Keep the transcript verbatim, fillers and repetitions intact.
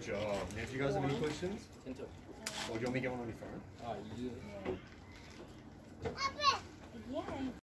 Good job. Now, do you guys have any questions? Tinto. Or do you want me to get one on your phone? Oh, yeah.